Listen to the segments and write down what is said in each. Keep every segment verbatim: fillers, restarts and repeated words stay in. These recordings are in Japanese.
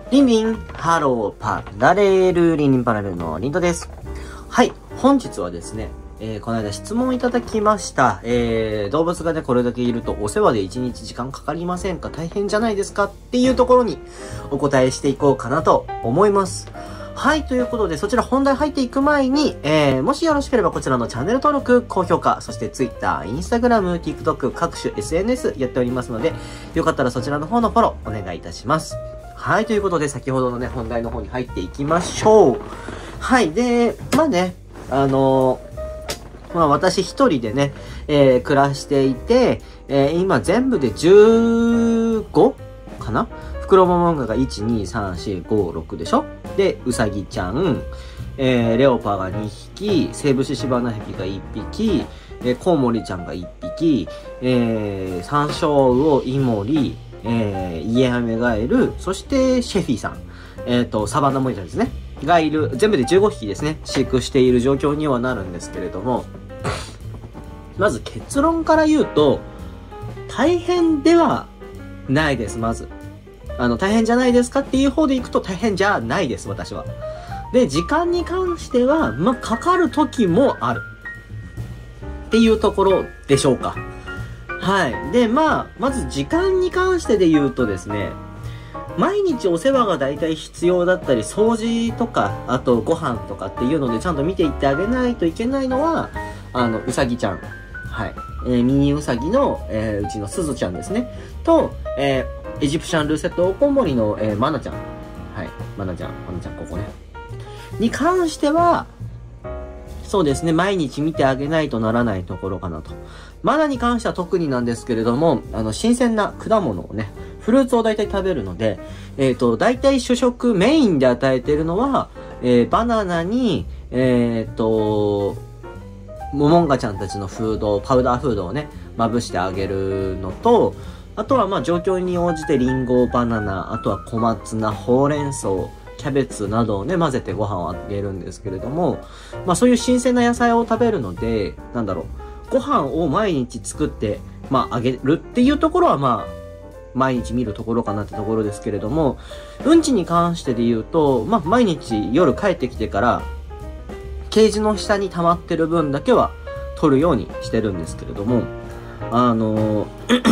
リンリン、ハローパラレル、リンリンパラレルのリントです。はい、本日はですね、えー、この間質問いただきました。えー、動物がね、これだけいるとお世話でいちにち時間かかりませんか？大変じゃないですか？っていうところにお答えしていこうかなと思います。はい、ということで、そちら本題入っていく前に、えー、もしよろしければこちらのチャンネル登録、高評価、そして Twitter、Instagram、TikTok、各種 エスエヌエス やっておりますので、よかったらそちらの方のフォローお願いいたします。はい、ということで、先ほどのね、本題の方に入っていきましょう。はい、で、まあね、あのー、まあ私一人でね、えー、暮らしていて、えー、今全部でじゅうごかな？フクロモモンガがいち、に、さん、よん、ご、ろくでしょ？で、ウサギちゃん、えー、レオパがにひき、セイブシシバナヘビがいっぴき、えー、コウモリちゃんがいっぴき、えー、サンショウウオ、イモリ、えー、イエアメガエル、そしてシェフィさん、えっと、サバンナモニターですね。がいる、全部でじゅうごひきですね、飼育している状況にはなるんですけれども、まず結論から言うと、大変ではないです、まず。あの、大変じゃないですかっていう方でいくと大変じゃないです、私は。で、時間に関しては、まあ、かかる時もある。っていうところでしょうか。はい。で、まあ、まず時間に関してで言うとですね、毎日お世話が大体必要だったり、掃除とか、あとご飯とかっていうのでちゃんと見ていってあげないといけないのは、あの、うさぎちゃん。はい。えー、ミニウサギの、えー、うちのすずちゃんですね。と、えー、エジプシャンルーセットオオコウモリの、えー、マナちゃん。はい。マナちゃん、マナちゃん、ここね。に関しては、そうですね、毎日見てあげないとならないところかなと。マナに関しては特になんですけれども、あの、新鮮な果物をね、フルーツを大体食べるので、えっと、大体主食メインで与えているのは、えー、バナナに、えっと、モモンガちゃんたちのフード、パウダーフードをね、まぶしてあげるのと、あとはまあ状況に応じてリンゴ、バナナ、あとは小松菜、ほうれん草、キャベツなどをね、混ぜてご飯をあげるんですけれども、まあそういう新鮮な野菜を食べるので、なんだろう、ご飯を毎日作って、まああげるっていうところはまあ、毎日見るところかなってところですけれども、うんちに関してで言うと、まあ毎日夜帰ってきてから、ケージの下に溜まってる分だけは取るようにしてるんですけれども、あの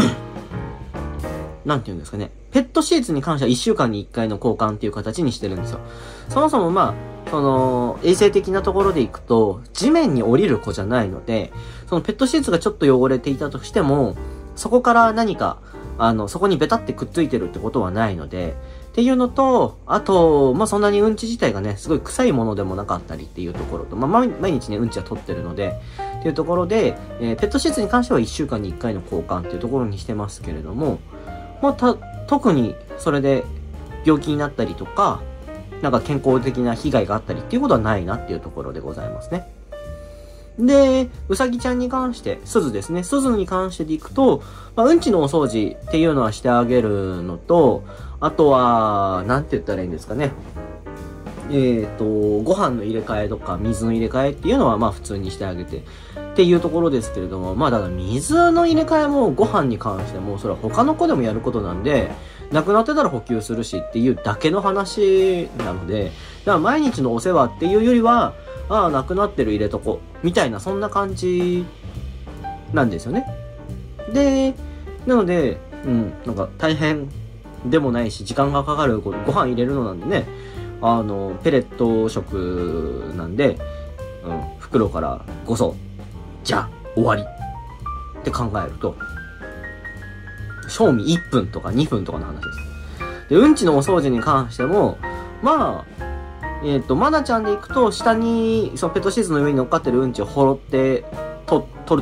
なんていうんですかね。ペットシーツに関してはいっしゅうかんにいっかいの交換っていう形にしてるんですよ。そもそもまあ、その、衛生的なところでいくと、地面に降りる子じゃないので、そのペットシーツがちょっと汚れていたとしても、そこから何か、あの、そこにベタってくっついてるってことはないので、っていうのと、あと、まあ、そんなにうんち自体がね、すごい臭いものでもなかったりっていうところと、まあ、毎日ね、うんちは取ってるので、っていうところで、えー、ペットシーツに関してはいっしゅうかんにいっかいの交換っていうところにしてますけれども、まあ、た、特にそれで病気になったりとか、なんか健康的な被害があったりっていうことはないなっていうところでございますね。で、うさぎちゃんに関して、すずですね。すずに関してでいくと、まあ、うんちのお掃除っていうのはしてあげるのと、あとは、なんて言ったらいいんですかね。えっと、ご飯の入れ替えとか、水の入れ替えっていうのは、まあ普通にしてあげて、っていうところですけれども、まあだから水の入れ替えもご飯に関しても、それは他の子でもやることなんで、なくなってたら補給するしっていうだけの話なので、だから毎日のお世話っていうよりは、ああ、なくなってる入れとこ、みたいな、そんな感じなんですよね。で、なので、うん、なんか大変でもないし、時間がかかるご飯入れるのなんでね、あの、ペレット食なんで、うん、袋からごそ、じゃあ、終わりって考えると、賞味いっぷんとかにふんとかの話です。で、うんちのお掃除に関しても、まあ、えっと、マナちゃんで行くと、下に、そのペットシーツの上に乗っかってるうんちをほろって、と、取って、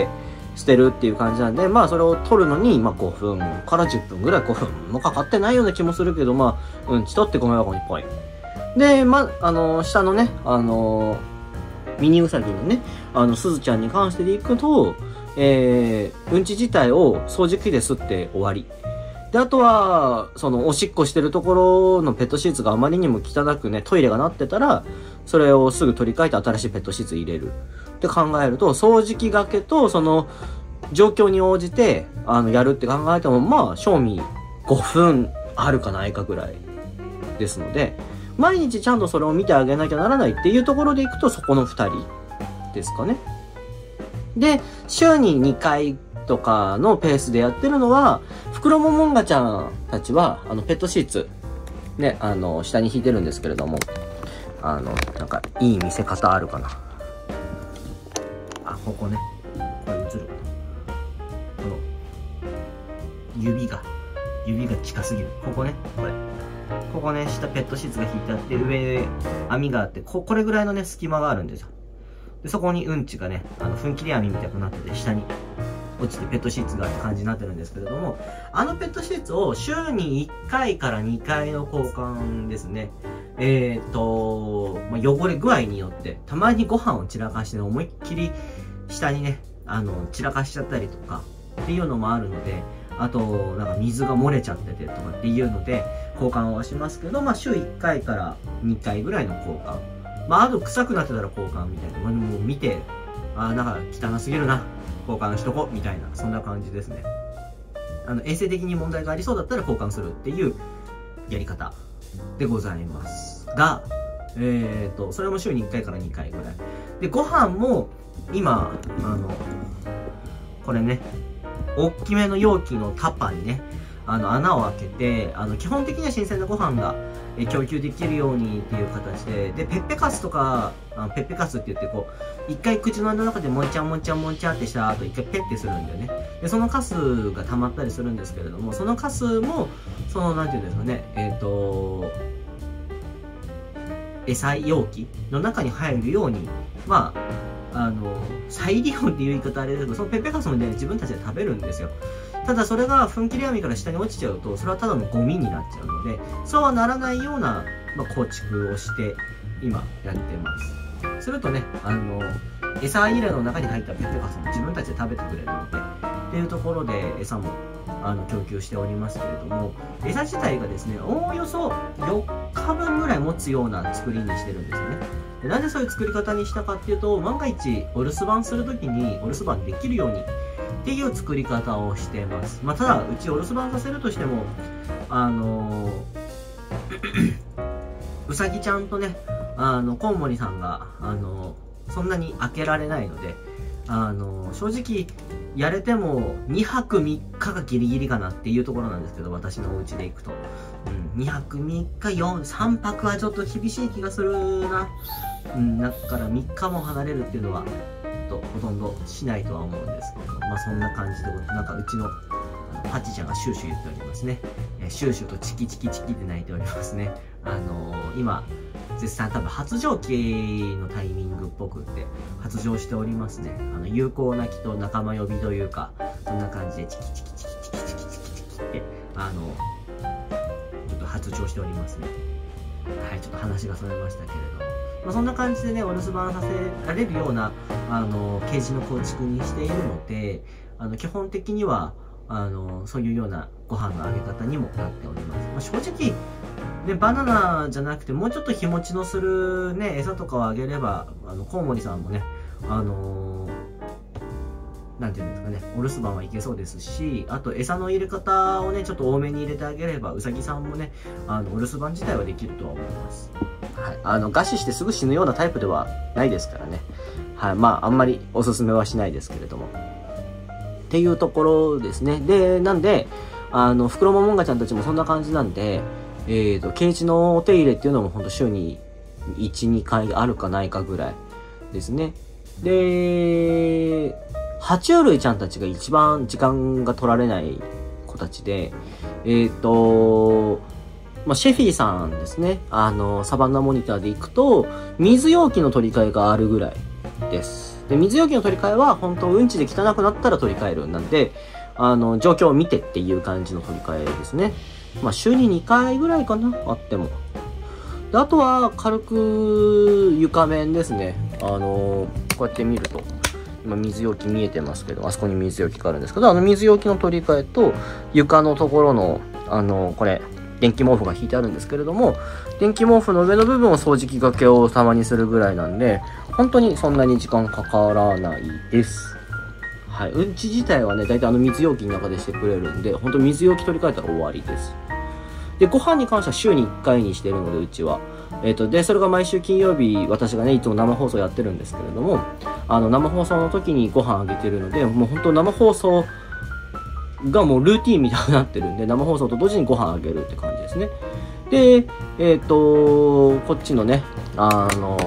捨てるっていう感じなんで、まあそれを取るのに、まあごふんからじゅっぷんぐらい、ごふんもかかってないような気もするけど、まあ、うんち取ってゴミ箱にポイ。で、ま、あのー、下のね、あのー、ミニウサギのね、あの、すずちゃんに関してでいくと、えー、うんち自体を掃除機で吸って終わり。で、あとは、その、おしっこしてるところのペットシーツがあまりにも汚くね、トイレがなってたら、それをすぐ取り替えて新しいペットシーツ入れる。って考えると、掃除機がけと、その、状況に応じて、あの、やるって考えても、まあ、賞味ごふんあるかないかぐらいですので、毎日ちゃんとそれを見てあげなきゃならないっていうところでいくと、そこのふたりですかね。で、週ににかいとかのペースでやってるのは、フクロモモンガちゃんたちは、あの、ペットシーツ、ね、あの、下に引いてるんですけれども、あの、なんか、いい見せ方あるかな。あ、ここね。これ映るかな。この、指が、指が近すぎる。ここね、これ。ここね、下ペットシーツが引いてあって、上、網があって、こ、これぐらいのね、隙間があるんですよ。で、そこにうんちがね、あの、踏切網みたいになってて、下に落ちてペットシーツがって感じになってるんですけれども、あのペットシーツを週にいっかいからにかいの交換ですね。えーと、まあ、汚れ具合によって、たまにご飯を散らかして、ね、思いっきり下にね、あの、散らかしちゃったりとか、っていうのもあるので、あと、なんか水が漏れちゃっててとかっていうので、交換はしますけど、まあ、週いっかいからにかいぐらいの交換。まあ、あと臭くなってたら交換みたいな。まあ、もう見て、ああ、なんか汚すぎるな。交換しとこうみたいな、そんな感じですね。あの、衛生的に問題がありそうだったら交換するっていうやり方でございますが、えーと、それも週にいっかいからにかいぐらい。で、ご飯も、今、あの、これね、大きめの容器のタッパーにね、あの、穴を開けて、あの、基本的には新鮮なご飯が、え供給できるようにっていう形で、で、ペッペカスとか、あのペッペカスって言ってこう、一回口の中でもんちゃんもんちゃんもんちゃんってした後、一回ペッてするんだよね。で、そのカスが溜まったりするんですけれども、そのカスも、その、なんていうんですかね、えっと、餌容器の中に入るように、まあ、あの、再利用っていう言い方あれですけど、そのペッペカスもね、自分たちで食べるんですよ。ただそれが踏切網から下に落ちちゃうと、それはただのゴミになっちゃうので、そうはならないような、まあ、構築をして、今やってます。するとね、あの、餌入れの中に入ったペッペカスも自分たちで食べてくれるので、っていうところで餌も、あの、供給しておりますけれども、餌自体がですね、おおよそよっかぶんぐらい持つような作りにしてるんですよね。で、なんでそういう作り方にしたかっていうと、万が一お留守番するときにお留守番できるように、っていう作り方をしてます。まあ、ただ、うちお留守番させるとしても、あのうさぎちゃんとね、あの、コウモリさんが、あのそんなに開けられないので、あの正直、やれてもにはくみっかがギリギリかなっていうところなんですけど、私のお家で行くと。うん、にはくみっか、よん、さんぱくはちょっと厳しい気がするな。うん、だからみっかも離れるっていうのは、とほとんどしないとは思うんですけど、まあそんな感じで、なんかうちのパチちゃんがシューシュー言っておりますね。えー、シューシューとチキチキチキって泣いておりますね。あのー、今、絶賛多分発情期のタイミングっぽくって発情しておりますね。あの、有効な気と仲間呼びというか、そんな感じでチキチキチキチキチキチキチキチキって、あの、ちょっと発情しておりますね。はい、ちょっと話がそれましたけれども。まあ、そんな感じでね、お留守番させられるような、あの、ケージの構築にしているので、あの、基本的には、あの、そういうようなご飯のあげ方にもなっております。まあ、正直、ね、バナナじゃなくて、もうちょっと日持ちのするね、餌とかをあげれば、あの、コウモリさんもね、あのー、なんていうんですかね、お留守番はいけそうですし、あと餌の入れ方をね、ちょっと多めに入れてあげれば、うさぎさんもね、あの、お留守番自体はできるとは思います。はい。あの、餓死してすぐ死ぬようなタイプではないですからね。はい。まあ、あんまりおすすめはしないですけれども。っていうところですね。で、なんで、あの、フクロモモンガちゃんたちもそんな感じなんで、えっと、ケージのお手入れっていうのもほんと週にいち、にかいあるかないかぐらいですね。で、爬虫類ちゃんたちが一番時間が取られない子たちで、えっと、まあ、シェフィーさんですね。あの、サバンナモニターで行くと、水容器の取り替えがあるぐらいです。で、水容器の取り替えは、本当うんちで汚くなったら取り替える。なんで、あの、状況を見てっていう感じの取り替えですね。まあ、週ににかいぐらいかな、あっても。で、あとは、軽く床面ですね。あの、こうやって見ると、今水容器見えてますけど、あそこに水容器があるんですけど、あの水容器の取り替えと、床のところの、あの、これ、電気毛布が引いてあるんですけれども、電気毛布の上の部分を掃除機がけをたまにするぐらいなんで、本当にそんなに時間かからないです。はい。うんち自体はね、だいたいあの水容器の中でしてくれるんで、本当水容器取り替えたら終わりです。 で、ご飯に関しては週にいっかいにしてるので、うちは。えっと、で、それが毎週金曜日、私がね、いつも生放送やってるんですけれども、あの、生放送の時にご飯あげてるので、もう本当生放送がもうルーティンみたいになってるんで、生放送と同時にご飯あげるって感じですね。で、えっと、こっちのね、あの、はい、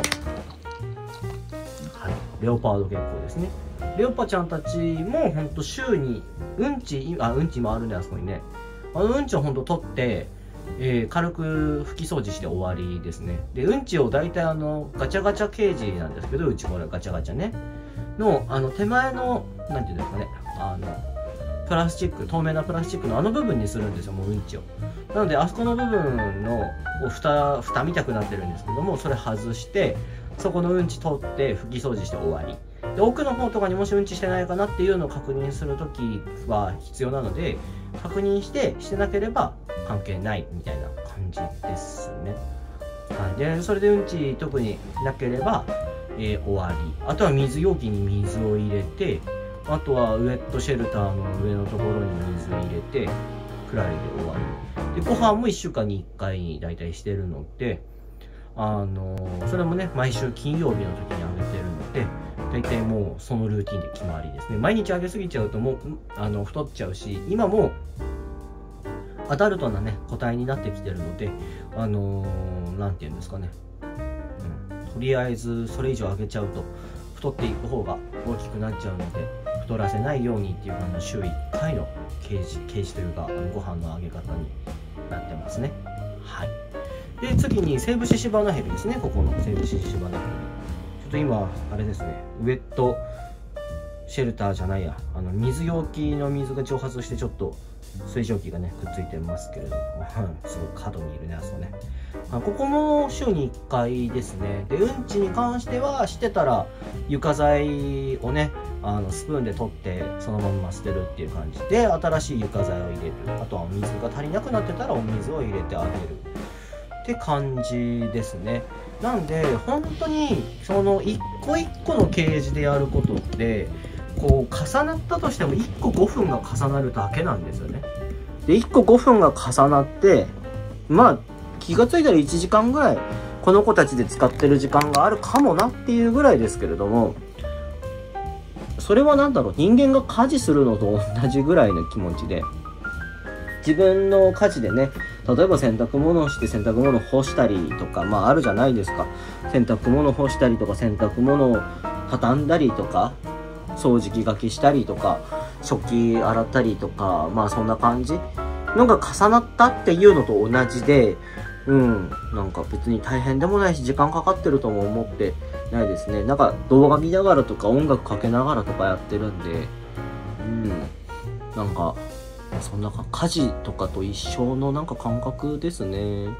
レオパード月光ですね。レオパちゃんたちもほんと週に、うんち、あ、うんちもあるね、あそこにね。あのうんちをほんと取って、えー、軽く拭き掃除して終わりですね。で、うんちを大体あの、ガチャガチャケージなんですけど、うちこれガチャガチャね。の、あの、手前の、なんていうんですかね、あの、プラスチック、透明なプラスチックのあの部分にするんですよ、もううんちを。なので、あそこの部分の、蓋、蓋見たくなってるんですけども、それ外して、そこのうんち取って拭き掃除して終わり。で、奥の方とかにもしうんちしてないかなっていうのを確認するときは必要なので、確認して、してなければ関係ないみたいな感じですね。はい。で、それでうんち特になければ、えー、終わり。あとは水容器に水を入れて、あとはウェットシェルターの上のところに水入れて、くらいで終わり。で、ご飯もいっしゅうかんにいっかいにだいたいしてるので、あのー、それもね、毎週金曜日の時にあげてるので、大体もうそのルーティンで決まりですね。毎日あげすぎちゃうともう、あの、太っちゃうし、今も、アダルトなね、個体になってきてるので、あのー、なんて言うんですかね。うん。とりあえず、それ以上あげちゃうと、太っていく方が大きくなっちゃうので、太らせないようにっていう感じの週いっかいのケージ、ケージというか、あのご飯のあげ方になってますね。はい。で、次に、セイブシシバナヘビですね。ここのセイブシシバナヘビ。ちょっと今、あれですね、ウェットシェルターじゃないや、あの、水容器の水が蒸発して、ちょっと水蒸気がね、くっついてますけれども、すごい角にいるね、あそこね。あ、ここも週にいっかいですね。で、うんちに関しては、してたら、床材をね、あのスプーンで取ってそのまま捨てるっていう感じで、新しい床材を入れる。あとはお水が足りなくなってたらお水を入れてあげるって感じですね。なんで本当にその一個一個のケージでやることってこう重なったとしてもいっこごふんが重なるだけなんですよね。でいっこごふんが重なって、まあ気がついたらいちじかんぐらいこの子たちで使ってる時間があるかもなっていうぐらいですけれども、それは何だろう、人間が家事するのと同じぐらいの気持ちで、自分の家事でね、例えば洗濯物をして洗濯物を干したりとか、まああるじゃないですか。洗濯物を干したりとか、洗濯物を畳んだりとか、掃除機がけしたりとか、食器洗ったりとか、まあそんな感じのが重なったっていうのと同じで、うん、なんか別に大変でもないし、時間かかってるとも思ってないですね。なんか動画見ながらとか音楽かけながらとかやってるんで、うん、なんか、そんなか家事とかと一緒のなんか感覚ですね。うん、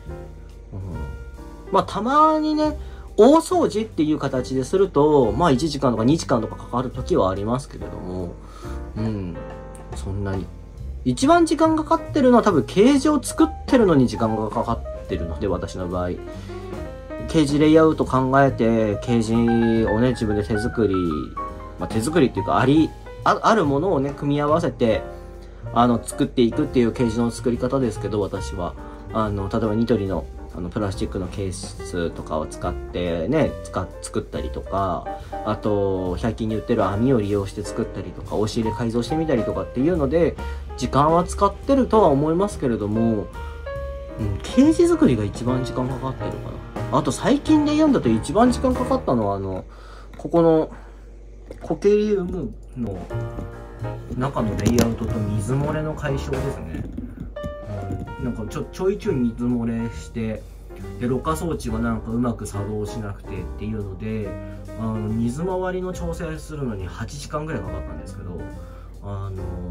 まあたまにね、大掃除っていう形ですると、まあいちじかんとかにじかんとかかかる時はありますけれども、うん、そんなに。一番時間がかかってるのは多分ケージを作ってるのに時間がかかってるので、私の場合。ケージレイアウト考えて、ケージをね、自分で手作り、まあ手作りっていうか、あり、あ、あるものをね、組み合わせて、あの、作っていくっていうケージの作り方ですけど、私は。あの、例えばニトリの、あの、プラスチックのケースとかを使ってね、使っ、作ったりとか、あと、ひゃく均に売ってる網を利用して作ったりとか、押し入れ改造してみたりとかっていうので、時間は使ってるとは思いますけれども、うん、ケージ作りが一番時間かかってるかな。あと、最近で言うんだと一番時間かかったのは、あの、ここの、コケリウムの中のレイアウトと水漏れの解消ですね。なんかちょ、ちょいちょい水漏れして、で、ろ過装置がなんかうまく作動しなくてっていうので、あの、水回りの調整するのにはちじかんぐらいかかったんですけど、あの、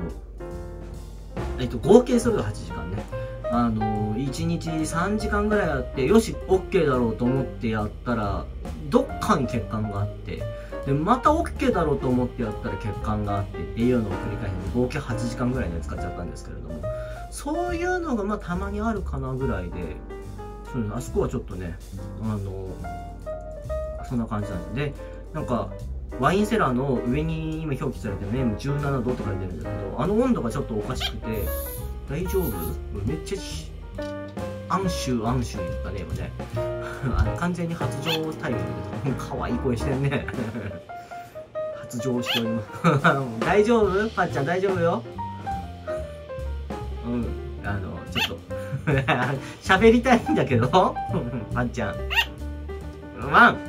えっと、合計するとはちじかんね。あの、いちにちさんじかんぐらいやって、よし、OK だろうと思ってやったら、どっかに欠陥があって、で、また OK だろうと思ってやったら欠陥があってっていうのを繰り返して合計はちじかんぐらいで使っちゃったんですけれども、そういうのがまあたまにあるかなぐらいで、そう、あそこはちょっとね、あの、そんな感じなんで、なんか、ワインセラーの上に今表記されてるネームじゅうななどって書いてるんだけど、あの温度がちょっとおかしくて、大丈夫？めっちゃアンシュアンシュ言ったね今ねあの完全に発情タイムで可愛い声してんね発情しております大丈夫パッちゃん大丈夫よ。うんあのちょっと喋りたいんだけどパッちゃんワン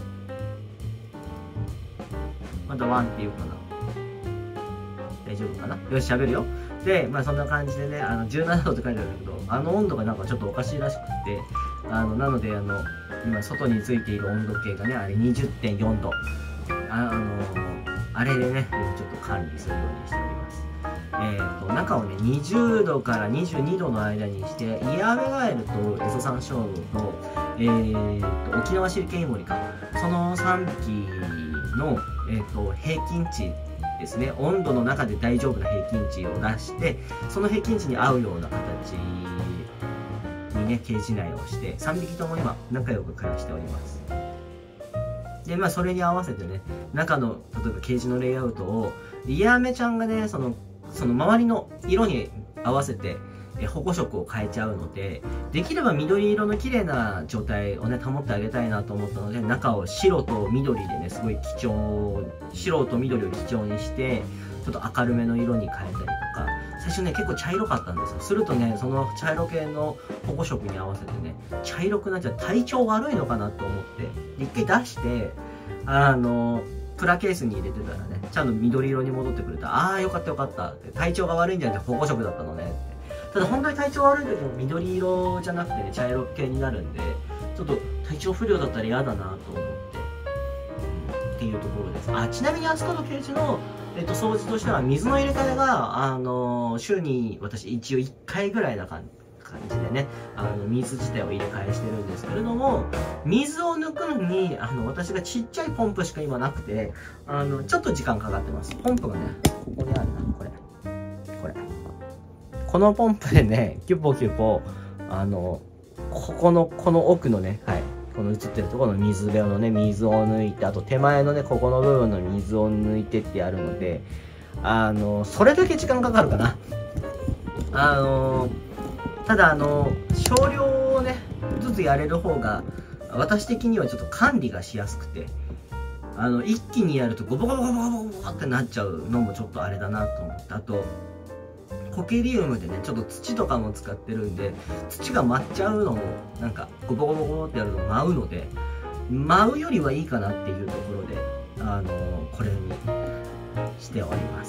まだワンって言うかな。大丈夫かな。よし喋るよ。でまあそんな感じでねあのじゅうななどって書いてあるんだけどあの温度がなんかちょっとおかしいらしくってあのなのであの今外についている温度計がねあれ にじゅってんよんどあ、あのあれでね今ちょっと管理するようにしております。えー、と中をねにじゅうどからにじゅうにどの間にしてイヤーベガエルとエゾサンショウウオと,、えー、と沖縄シリケンイモリかそのさんびきの、えー、と平均値ですね温度の中で大丈夫な平均値を出してその平均値に合うような形にねケージ内をしてさんびきとも今仲良く暮らしております。でまあそれに合わせてね中の例えばケージのレイアウトをイヤーメちゃんがねそのその周りの色に合わせて保護色を変えちゃうのでできれば緑色の綺麗な状態をね保ってあげたいなと思ったので中を白と緑でねすごい基調白と緑を基調にしてちょっと明るめの色に変えたりとか最初ね結構茶色かったんですよ。するとねその茶色系の保護色に合わせてね茶色くなっちゃう体調悪いのかなと思って一回出してあのプラケースに入れてたらねちゃんと緑色に戻ってくれた。ああよかったよかったって体調が悪いんじゃなくて保護色だったのねって。ただ本当に体調悪い時も緑色じゃなくてね茶色系になるんでちょっと体調不良だったら嫌だなと思って、うん、っていうところです。あちなみにあそこのケージの、えっと、掃除としては水の入れ替えが、あのー、週に私一応いっかいぐらいな感じ感じでねあの水自体を入れ替えしてるんですけれども水を抜くのにあの私がちっちゃいポンプしか今なくてあのちょっと時間かかってます。ポンプがねここにあるなこれこれこのポンプでねキュポキュポあのここのこの奥のねはいこの映ってるところの水辺のね水を抜いてあと手前のねここの部分の水を抜いてってやるのであのそれだけ時間かかるかな。あのただあの少量をねずつやれる方が私的にはちょっと管理がしやすくてあの一気にやるとゴボゴボゴボゴボゴボってなっちゃうのもちょっとあれだなと思って、あとコケリウムでねちょっと土とかも使ってるんで土が舞っちゃうのもなんかゴボゴボゴボってやると舞うので舞うよりはいいかなっていうところであのこれにしております。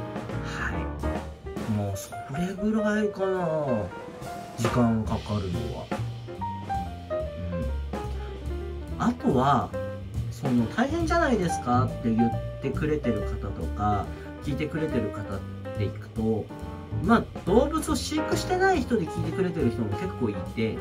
はいもうそれぐらいかな時間かかるのは。うん、あとはその大変じゃないですかって言ってくれてる方とか聞いてくれてる方っていくとまあ動物を飼育してない人で聞いてくれてる人も結構いて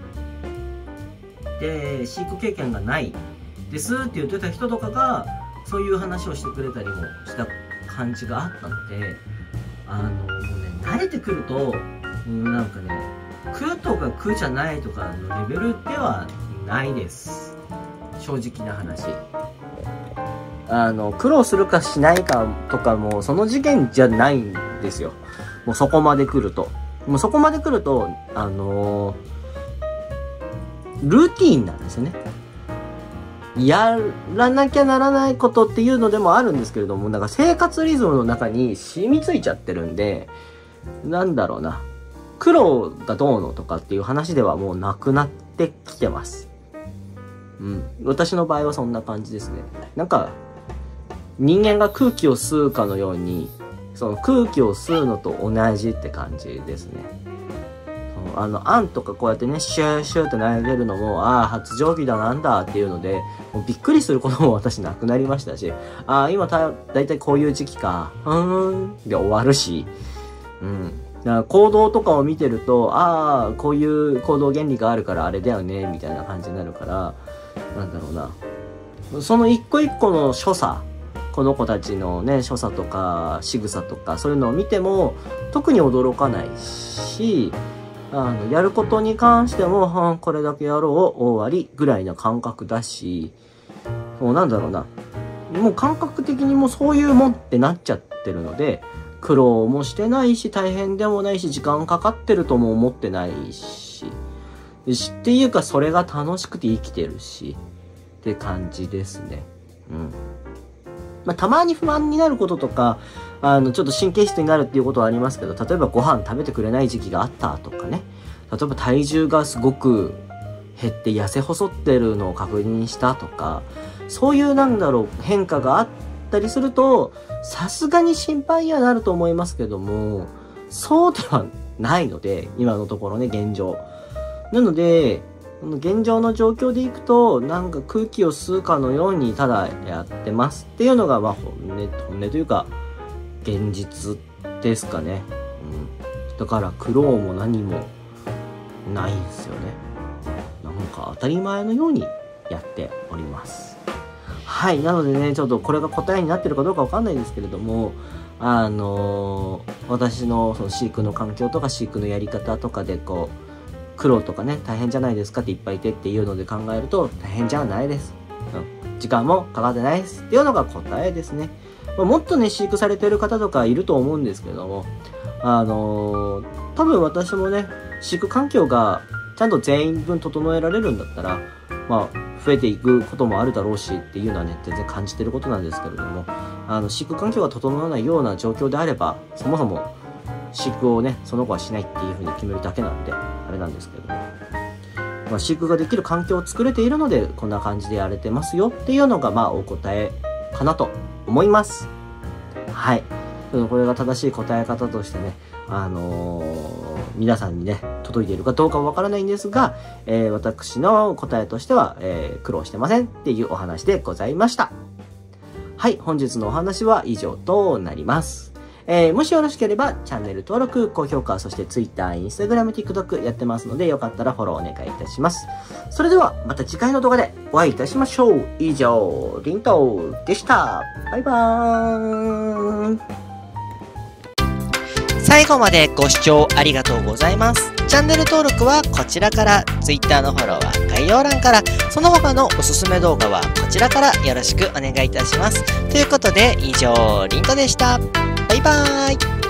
で飼育経験がないですって言ってた人とかがそういう話をしてくれたりもした感じがあったのであのもうね慣れてくるとうんなんかね食うとか食うじゃないとかのレベルではないです正直な話。あの苦労するかしないかとかもその次元じゃないんですよ。もうそこまで来るともうそこまで来るとあのー、ルーティーンなんですよね。やらなきゃならないことっていうのでもあるんですけれどもなんか生活リズムの中に染みついちゃってるんでなんだろうな苦労がどうのとかっていう話ではもうなくなってきてます。うん。私の場合はそんな感じですね。なんか、人間が空気を吸うかのように、その空気を吸うのと同じって感じですね。あの、あんとかこうやってね、シューシューって投げるのも、ああ、発情期だなんだっていうので、もうびっくりすることも私なくなりましたし、ああ、今た、だいたいこういう時期か、うーん、で終わるし、うん。だから行動とかを見てると、ああ、こういう行動原理があるからあれだよね、みたいな感じになるから、なんだろうな。その一個一個の所作、この子たちのね、所作とか仕草とか、そういうのを見ても、特に驚かないし、あの、やることに関しても、はん、これだけやろう、終わり、ぐらいな感覚だし、もうなんだろうな。もう感覚的にもうそういうもんってなっちゃってるので、苦労もしてないし、大変でもないし、時間かかってるとも思ってないし、 しっていうか、それが楽しくて生きてるし、って感じですね。うん。まあ、たまに不安になることとか、あの、ちょっと神経質になるっていうことはありますけど、例えばご飯食べてくれない時期があったとかね。例えば体重がすごく減って痩せ細ってるのを確認したとか、そういうなんだろう、変化があったりすると、さすがに心配にはなると思いますけども、そうではないので、今のところね、現状。なので、現状の状況でいくと、なんか空気を吸うかのようにただやってますっていうのが、まあ本音、本音というか、現実ですかね。うん。だから苦労も何もないんですよね。なんか当たり前のようにやっております。はい。なのでね、ちょっとこれが答えになってるかどうかわかんないですけれども、あのー、私のその飼育の環境とか飼育のやり方とかでこう、苦労とかね、大変じゃないですかっていっぱいいてっていうので考えると、大変じゃないです。うん。時間もかかってないですっていうのが答えですね。まあ、もっとね、飼育されてる方とかいると思うんですけども、あのー、多分私もね、飼育環境がちゃんと全員分整えられるんだったら、まあ、増えていくこともあるだろうしっていうのはね、全然感じてることなんですけれども、あの、飼育環境が整わないような状況であれば、そもそも飼育をね、その子はしないっていうふうに決めるだけなんで、あれなんですけども、まあ、飼育ができる環境を作れているので、こんな感じでやれてますよっていうのが、まあ、お答えかなと思います。はい。これが正しい答え方としてね、あのー、皆さんにね、届いているかどうかはわからないんですが、えー、私の答えとしては、えー、苦労してませんっていうお話でございました。はい、本日のお話は以上となります。えー、もしよろしければ、チャンネル登録、高評価、そして Twitter、Instagram、TikTok やってますので、よかったらフォローお願いいたします。それでは、また次回の動画でお会いいたしましょう。以上、リントでした。バイバーイ。 最後までご視聴ありがとうございます。チャンネル登録はこちらから、Twitter のフォローは概要欄から、その他のおすすめ動画はこちらからよろしくお願いいたします。ということで、以上、リントでした。バイバーイ。